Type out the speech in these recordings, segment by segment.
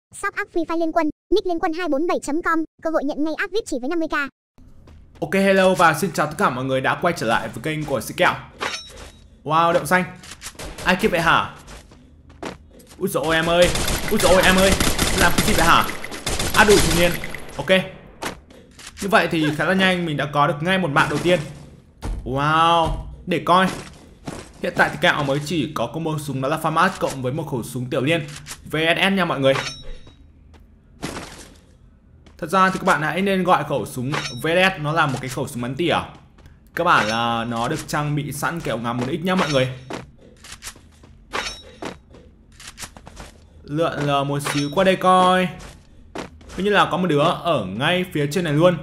Shop app Free Fire Liên Quân, nick Liên Quân 247.com, cơ hội nhận ngay app VIP chỉ với 50k. Ok, hello và xin chào tất cả mọi người đã quay trở lại với kênh của Sĩ Kẹo. Wow, đậu xanh. Ai kia vậy hả? Úi dồi ôi em ơi. Úi dồi ôi em ơi. Làm cái gì vậy hả? Đủ thanh niên. Ok. Như vậy thì khá là nhanh mình đã có được ngay một bạn đầu tiên. Wow, để coi. Hiện tại thì Kẹo mới chỉ có combo súng đó là FAMAS cộng với một khẩu súng tiểu liên VSS nha mọi người. Thật ra thì các bạn hãy nên gọi khẩu súng VSS nó là một cái khẩu súng bắn tỉa. Các bạn là nó được trang bị sẵn cái ống ngắm 1x nhá mọi người. Lượn một xíu qua đây coi. Cứ như là có một đứa ở ngay phía trên này luôn.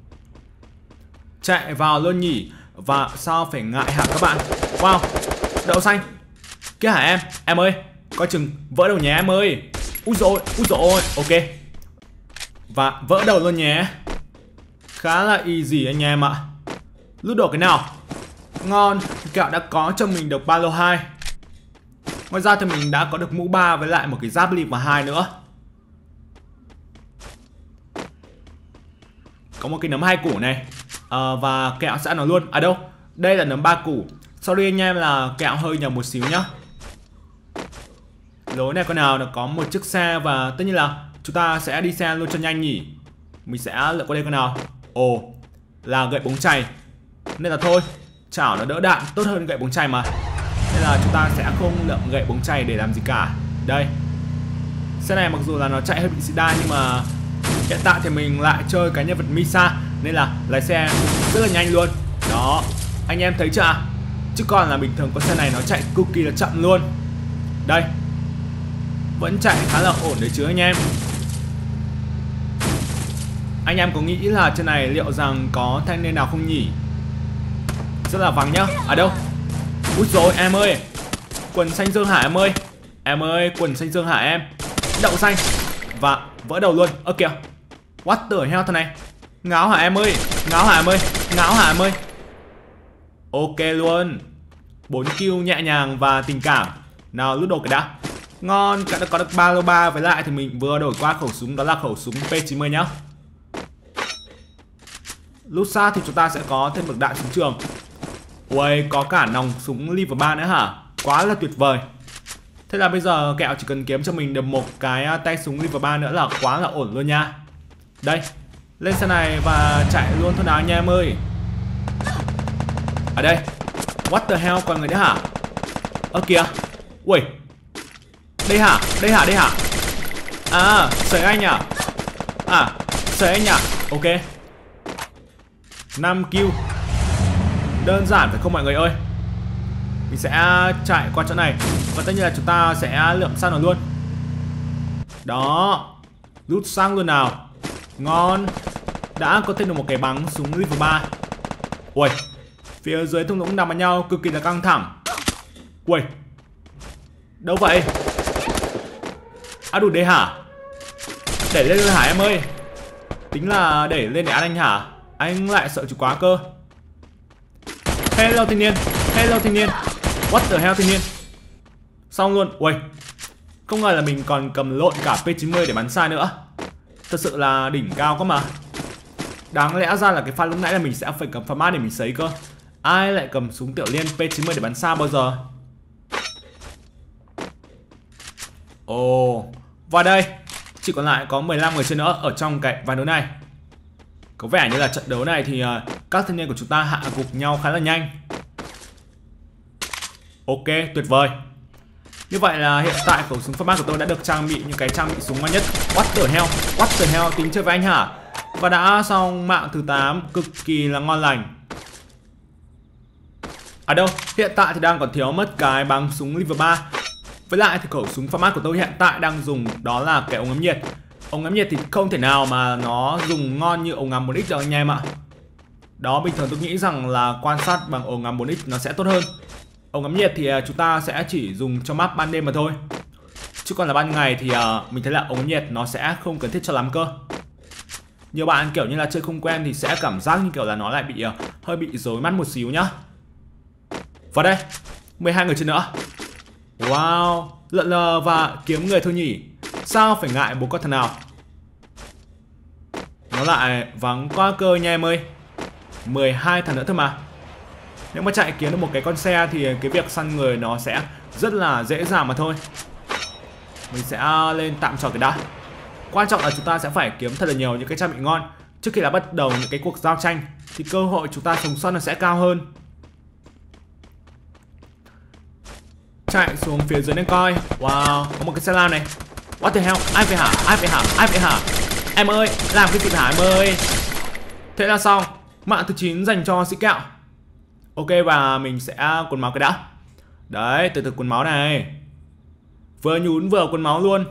Chạy vào luôn nhỉ. Và sao phải ngại hả các bạn. Wow, đậu xanh. Kia hả em? Em ơi, coi chừng vỡ đầu nhé em ơi. Úi dồi ôi, ok. Và vỡ đầu luôn nhé. Khá là easy anh em ạ. Lút đổ cái nào. Ngon, Kẹo đã có cho mình được ba lô 2. Ngoài ra thì mình đã có được mũ 3 với lại một cái giáp lip và 2 nữa. Có một cái nấm 2 củ này. Và Kẹo sẽ ăn nó luôn. À đâu, đây là nấm 3 củ. Sorry anh em là Kẹo hơi nhầm một xíu nhá. Lối này con nào nó có một chiếc xe và tất nhiên là chúng ta sẽ đi xe luôn cho nhanh nhỉ. Mình sẽ lựa qua đây con nào. Ồ, là gậy bóng chày. Nên là thôi, chảo nó đỡ đạn tốt hơn gậy bóng chày mà. Nên là chúng ta sẽ không lượm gậy bóng chày để làm gì cả. Đây. Xe này mặc dù là nó chạy hơi bị xì đa nhưng mà hiện tại thì mình lại chơi cái nhân vật Misa nên là lái xe rất là nhanh luôn. Đó, anh em thấy chưa? Chứ còn là bình thường con xe này nó chạy cực kỳ là chậm luôn. Đây, vẫn chạy khá là ổn đấy chứ anh em. Anh em có nghĩ là trên này liệu rằng có thanh niên nào không nhỉ? Rất là vắng nhá. À đâu? Úi dồi em ơi. Quần xanh dương hả em ơi? Em ơi, quần xanh dương hả em? Đậu xanh. Và vỡ đầu luôn. Ơ kìa. What the hell thằng này? Ngáo hả em ơi? Ngáo hả em ơi? Ngáo hả em ơi? Ok luôn. 4 kill nhẹ nhàng và tình cảm. Nào lút đồ cái đã. Ngon, đã có được ba lô 3 với lại thì mình vừa đổi qua khẩu súng đó là khẩu súng P90 nhá. Lút xa thì chúng ta sẽ có thêm một đạn súng trường. Ui, có cả nòng súng Lever 3 nữa hả? Quá là tuyệt vời. Thế là bây giờ Kẹo chỉ cần kiếm cho mình được một cái tay súng Lever 3 nữa là quá là ổn luôn nha. Đây, lên xe này và chạy luôn thôi nào anh em ơi. Ở đây. What the hell, còn người đấy hả? Ơ kìa. Ui. Đây hả? Đây hả? Đây hả? À, sấy anh à? À, sấy anh à? Ok. 5 kill. Đơn giản phải không mọi người ơi. Mình sẽ chạy qua chỗ này. Và tất nhiên là chúng ta sẽ lượm sang nó luôn. Đó. Rút sang luôn nào. Ngon. Đã có thêm được một cái bắn súng Lever 3. Ui. Phía dưới thung lũng nằm vào nhau cực kỳ là căng thẳng. Ui. Đâu vậy? Đủ đây hả? Để lên hả em ơi? Tính là để lên để ăn anh hả? Anh lại sợ chú quá cơ. Hello thanh niên. Hello thanh niên. What the hell thanh niên? Xong luôn. Ui. Không ngờ là mình còn cầm lộn cả P90 để bắn sai nữa. Thật sự là đỉnh cao quá mà. Đáng lẽ ra là cái pha lúc nãy là mình sẽ phải cầm FAMAS để mình sấy cơ. Ai lại cầm súng tiểu liên P90 để bắn xa bao giờ? Ồ. Và đây, chỉ còn lại có 15 người chơi nữa ở trong cái ván đấu này. Có vẻ như là trận đấu này thì các thanh niên của chúng ta hạ gục nhau khá là nhanh. Ok, tuyệt vời. Như vậy là hiện tại khẩu súng FAMAS của tôi đã được trang bị những cái trang bị súng ngon nhất. What the hell? What the hell? Tính chơi với anh hả? Và đã xong mạng thứ 8 cực kỳ là ngon lành. À đâu, hiện tại thì đang còn thiếu mất cái bắn súng Lever 3. Với lại thì khẩu súng FAMAS của tôi hiện tại đang dùng đó là cái ống ngắm nhiệt. Ống ngắm nhiệt thì không thể nào mà nó dùng ngon như ống ngắm 4x đâu anh em ạ. Đó, bình thường tôi nghĩ rằng là quan sát bằng ống ngắm 4x nó sẽ tốt hơn. Ống ngắm nhiệt thì chúng ta sẽ chỉ dùng cho map ban đêm mà thôi. Chứ còn là ban ngày thì mình thấy là ống ngắm nhiệt nó sẽ không cần thiết cho lắm cơ. Nhiều bạn kiểu như là chơi không quen thì sẽ cảm giác như kiểu là nó lại bị hơi bị rối mắt một xíu nhá. Vào đây, 12 người chơi nữa. Wow, lượn lờ và kiếm người thôi nhỉ. Sao phải ngại bố con thằng nào. Nó lại vắng qua cơ nha em ơi. 12 thằng nữa thôi mà. Nếu mà chạy kiếm được một cái con xe thì cái việc săn người nó sẽ rất là dễ dàng mà thôi. Mình sẽ lên tạm trò cái đã. Quan trọng là chúng ta sẽ phải kiếm thật là nhiều những cái trang bị ngon trước khi là bắt đầu những cái cuộc giao tranh, thì cơ hội chúng ta sống sót nó sẽ cao hơn. Chạy xuống phía dưới này coi. Wow, có một cái xe lam này. What the hell, ai phải hả, ai phải hả, ai phải hả. Em ơi, làm cái gì hả em ơi. Thế là xong, mạng thứ 9 dành cho sĩ kẹo. Ok, và mình sẽ cuốn máu cái đã. Đấy, từ từ cuốn máu này. Vừa nhún vừa cuốn máu luôn.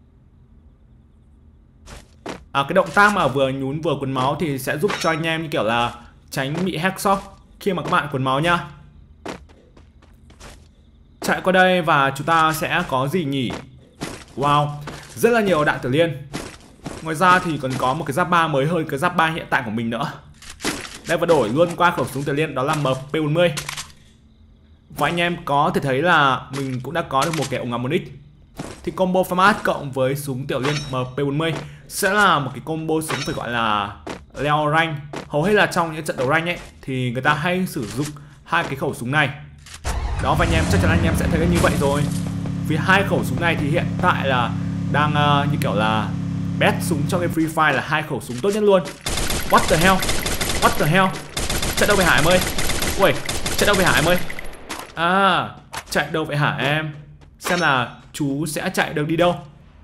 Cái động tác mà vừa nhún vừa cuốn máu thì sẽ giúp cho anh em như kiểu là tránh bị headshot khi mà các bạn cuốn máu nhá. Chạy qua đây và chúng ta sẽ có gì nhỉ? Wow, rất là nhiều đạn tử liên. Ngoài ra thì còn có một cái giáp 3 mới hơn cái giáp 3 hiện tại của mình nữa. Đây, và đổi luôn qua khẩu súng tử liên, đó là MP40. Và anh em có thể thấy là mình cũng đã có được một cái ống ngắm 1x. Thì combo format cộng với súng tiểu liên MP40 sẽ là một cái combo súng phải gọi là leo rank. Hầu hết là trong những trận đấu rank ấy thì người ta hay sử dụng hai cái khẩu súng này. Đó, và anh em chắc chắn anh em sẽ thấy như vậy rồi. Vì hai khẩu súng này thì hiện tại là đang như kiểu là best súng trong game Free Fire, là hai khẩu súng tốt nhất luôn. What the hell, what the hell. Chạy đâu vậy hả em ơi. Ui, chạy đâu vậy hả em ơi. Chạy đâu vậy hả em. Xem là chú sẽ chạy được đi đâu.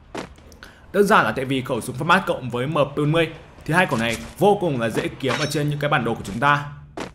Đơn giản là tại vì khẩu súng format cộng với MP40 thì hai khẩu này vô cùng là dễ kiếm ở trên những cái bản đồ của chúng ta.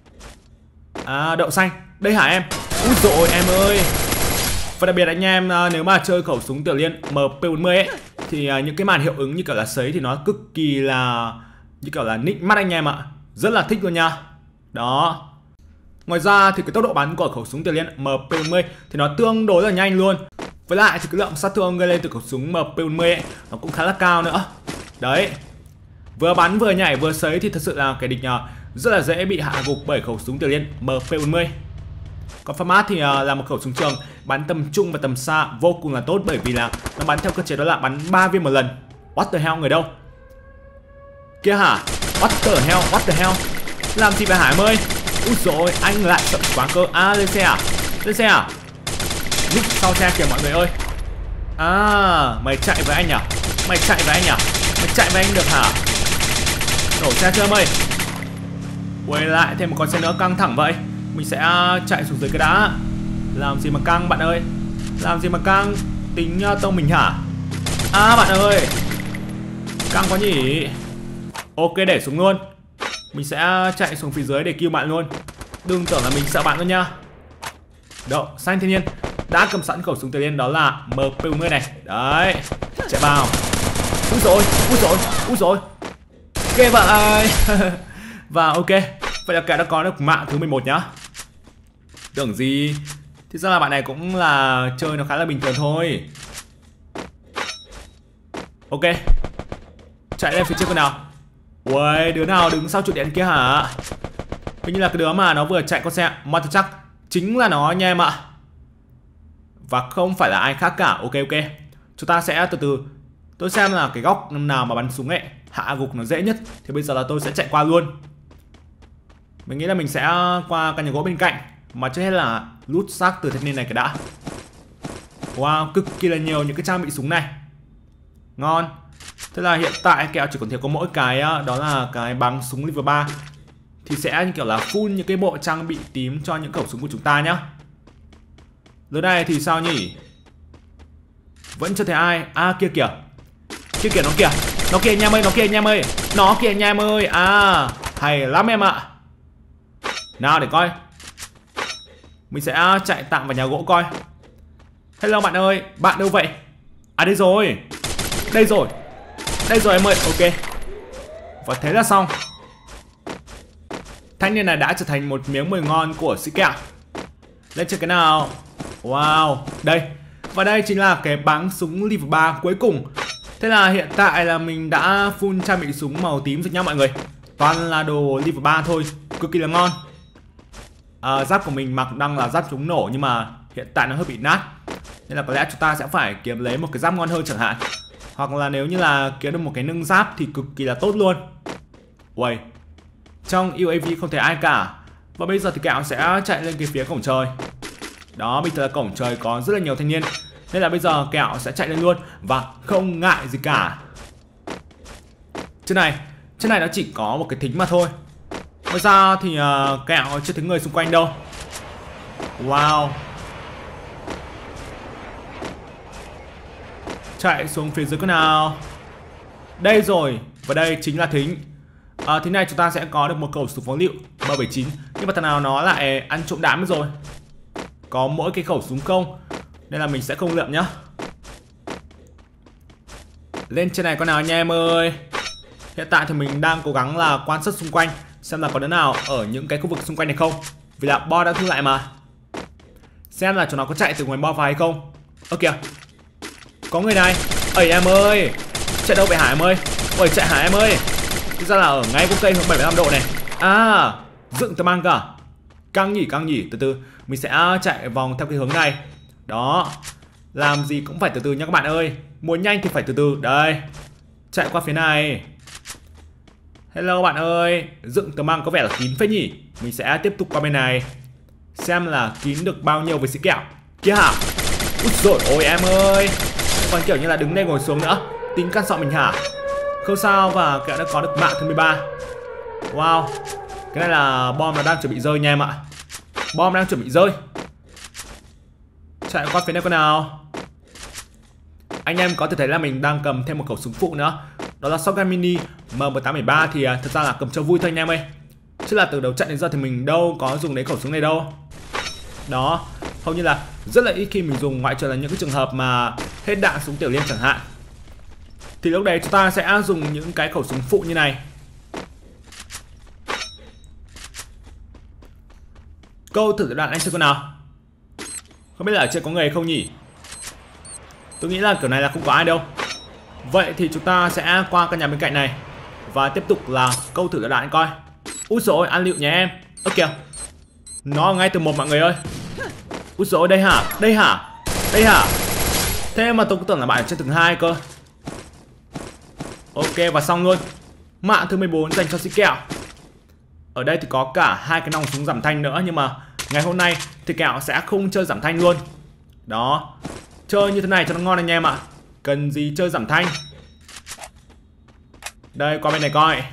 Đậu xanh, đây hả em. Úi dồi em ơi. Và đặc biệt anh em nếu mà chơi khẩu súng tiểu liên MP40 ấy thì những cái màn hiệu ứng như kiểu là sấy thì nó cực kỳ là như kiểu là nịnh mắt anh em ạ. Rất là thích luôn nha. Đó. Ngoài ra thì cái tốc độ bắn của khẩu súng tiểu liên MP40 thì nó tương đối là nhanh luôn. Với lại thì cái lượng sát thương gây lên từ khẩu súng MP40 ấy nó cũng khá là cao nữa. Đấy. Vừa bắn vừa nhảy vừa sấy thì thật sự là kẻ địch rất là dễ bị hạ gục bởi khẩu súng tiểu liên MP40. Còn format thì là một khẩu súng trường bắn tầm trung và tầm xa vô cùng là tốt, bởi vì là nó bắn theo cơ chế đó là bắn 3 viên một lần. What the hell, người đâu? Kia hả? What the hell, what the hell. Làm gì vậy hả em ơi? Úi dồi, anh lại sợ quá cơ. Lên xe à? Lên xe à? Núp sau xe kìa mọi người ơi. Mày chạy với anh à? Mày chạy với anh à? Mày chạy với anh được hả? Đổ xe chưa em ơi? Quay lại thêm một con xe nữa, căng thẳng vậy. Mình sẽ chạy xuống dưới cái đá. Làm gì mà căng bạn ơi. Làm gì mà căng. Tính tông mình hả? Bạn ơi, căng quá nhỉ. Ok, để xuống luôn. Mình sẽ chạy xuống phía dưới để cứu bạn luôn. Đừng tưởng là mình sợ bạn luôn nha. Đậu xanh thiên nhiên đã cầm sẵn khẩu súng tiểu liên, đó là MP40 này. Đấy, chạy vào. Úi dồi, úi dồi, úi dồi. Ghê vậy. Và ok, vậy là kẻ đã có được mạng thứ 11 nhá. Tưởng gì. Thì ra là bạn này cũng là chơi nó khá là bình thường thôi. Ok, chạy lên phía trước con nào. Ui, đứa nào đứng sau trụ điện kia hả? Hình như là cái đứa mà nó vừa chạy con xe, mà tôi chắc chính là nó nha em ạ. Và không phải là ai khác cả. Ok, chúng ta sẽ từ từ tôi xem là cái góc nào mà bắn súng ấy hạ gục nó dễ nhất. Thì bây giờ là tôi sẽ chạy qua luôn. Mình nghĩ là mình sẽ qua căn nhà gỗ bên cạnh. Mà trước hết là lút xác từ thanh niên này cái đã. Wow, cực kỳ là nhiều những cái trang bị súng này. Ngon. Thế là hiện tại kẹo chỉ còn thiếu có mỗi cái đó là cái bắn súng level 3. Thì sẽ như kiểu là full những cái bộ trang bị tím cho những khẩu súng của chúng ta nhá. Lứa này thì sao nhỉ? Vẫn chưa thấy ai. Kia kìa. Kia kìa, nó kìa. Nó kìa nha em ơi, nó kìa nha em ơi. Nó kìa nha em ơi. Hay lắm em ạ. Nào để coi. Mình sẽ chạy tạm vào nhà gỗ coi. Hello bạn ơi, bạn đâu vậy? Đây rồi. Đây rồi. Đây rồi em ơi, ok. Và thế là xong. Thanh niên này đã trở thành một miếng mồi ngon của sĩ kẹo. Lên chơi cái nào. Wow, đây. Và đây chính là cái bắn súng level 3 cuối cùng. Thế là hiện tại là mình đã full trang bị súng màu tím rồi nha mọi người. Toàn là đồ level 3 thôi, cực kỳ là ngon. Giáp của mình mặc đang là giáp chống nổ nhưng mà hiện tại nó hơi bị nát, nên là có lẽ chúng ta sẽ phải kiếm lấy một cái giáp ngon hơn chẳng hạn. Hoặc là nếu như là kiếm được một cái nâng giáp thì cực kỳ là tốt luôn. Uầy, trong UAV không thấy ai cả. Và bây giờ thì Kẹo sẽ chạy lên cái phía cổng trời. Đó, bây giờ là cổng trời có rất là nhiều thanh niên, nên là bây giờ Kẹo sẽ chạy lên luôn và không ngại gì cả. Trên này nó chỉ có một cái thính mà thôi. Ngoài ra thì Kẹo chưa thấy người xung quanh đâu. Wow. Chạy xuống phía dưới cái nào. Đây rồi. Và đây chính là thính. Thính này chúng ta sẽ có được một khẩu súng phóng lựu M79. Nhưng mà thằng nào nó lại ăn trộm đám rồi. Có mỗi cái khẩu súng không, nên là mình sẽ không lượm nhá. Lên trên này con nào anh em ơi. Hiện tại thì mình đang cố gắng là quan sát xung quanh, xem là có đứa nào ở những cái khu vực xung quanh này không. Vì là bo đã thu lại mà. Xem là chúng nó có chạy từ ngoài bo vào hay không. Ơ kìa, có người này. Ây em ơi, chạy đâu vậy hả em ơi. Ôi chạy hả em ơi. Thực ra là ở ngay gốc cây hướng 75 độ này. À, dựng tầm mang cả. Căng nhỉ, từ từ. Mình sẽ chạy vòng theo cái hướng này. Đó, làm gì cũng phải từ từ nha các bạn ơi. Muốn nhanh thì phải từ từ. Đây, chạy qua phía này. Hello các bạn ơi. Dựng tầm mang có vẻ là kín phết nhỉ. Mình sẽ tiếp tục qua bên này, xem là kín được bao nhiêu với sĩ Kẹo. Kia hả. Úi dồi ôi em ơi. Còn kiểu như là đứng đây ngồi xuống nữa. Tính căn sọ mình hả. Không sao, và Kẹo đã có được mạng thứ 13. Wow. Cái này là bom nó đang chuẩn bị rơi nha em ạ. Bom đang chuẩn bị rơi. Chạy qua phía này con nào. Anh em có thể thấy là mình đang cầm thêm một khẩu súng phụ nữa. Đó là shotgun mini M1813. Thì thật ra là cầm cho vui thôi anh em ơi. Chứ là từ đầu trận đến giờ thì mình đâu có dùng đến khẩu súng này đâu. Đó, hầu như là rất là ít khi mình dùng, ngoại trừ là những cái trường hợp mà hết đạn súng tiểu liên chẳng hạn. Thì lúc đấy chúng ta sẽ dùng những cái khẩu súng phụ như này. Câu thử đoạn anh xem con nào. Không biết là ở trên có người không nhỉ. Tôi nghĩ là kiểu này là không có ai đâu. Vậy thì chúng ta sẽ qua căn nhà bên cạnh này và tiếp tục là câu thử đoạn coi. Úi dồi ôi, ăn lựu nhà em. Ơ kìa, nó ngay từ một mọi người ơi. Úi dồi ôi, đây hả. Thế mà tôi cứ tưởng là bạn ở trên tầng 2 cơ. Ok, và xong luôn. Mạng thứ 14 dành cho sĩ Kẹo. Ở đây thì có cả hai cái nòng súng giảm thanh nữa. Nhưng mà ngày hôm nay thì Kẹo sẽ không chơi giảm thanh luôn. Đó, chơi như thế này cho nó ngon anh em ạ. Cần gì chơi giảm thanh. Đây, qua bên này coi.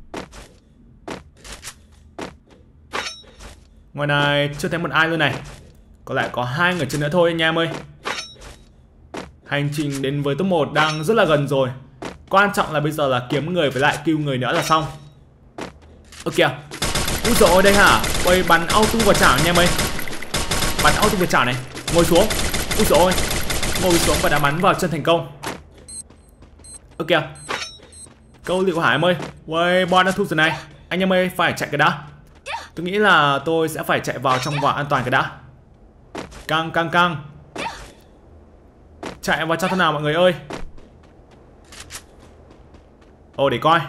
Ngoài này chưa thấy một ai luôn này. Có lẽ có 2 người trên nữa thôi anh em ơi. Hành trình đến với top 1 đang rất là gần rồi. Quan trọng là bây giờ là kiếm người với lại kill người nữa là xong. Ơ kìa. Úi dồi ôi, đây hả. Ôi, bắn auto vào chảo anh em ơi. Bắn auto vào chảo này. Ngồi xuống. Úi dồi ôi, ngồi xuống và đã bắn vào chân thành công. Ơ kìa. Câu liệu hả em ơi. Ôi, bon đã thu rồi này. Anh em ơi, phải chạy cái đã. Tôi nghĩ là tôi sẽ phải chạy vào trong vỏ an toàn cái đã. Căng. Chạy vào trong thế nào mọi người ơi. Ồ, để coi.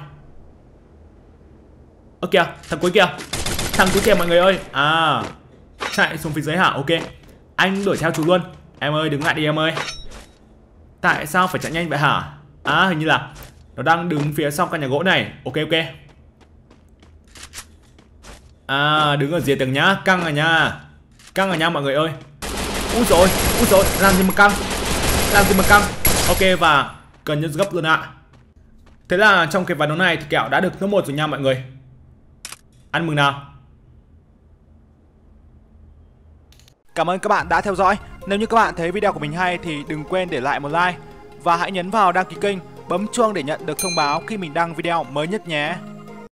Ơ kìa, thằng cuối kìa mọi người ơi. À, chạy xuống phía dưới hả. Ok, anh đuổi theo chú luôn. Em ơi, đứng lại đi em ơi. Tại sao phải chạy nhanh vậy hả. À, hình như là nó đang đứng phía sau căn nhà gỗ này. Ok. À, đứng ở dưới tầng nhá. Căng à nha mọi người ơi. Úi dồi, làm gì mà căng. Ok, và cần nhân gấp luôn ạ. Thế là trong cái ván đấu này thì Kẹo đã được top 1 rồi nha mọi người. Ăn mừng nào. Cảm ơn các bạn đã theo dõi. Nếu như các bạn thấy video của mình hay thì đừng quên để lại một like. Và hãy nhấn vào đăng ký kênh, bấm chuông để nhận được thông báo khi mình đăng video mới nhất nhé.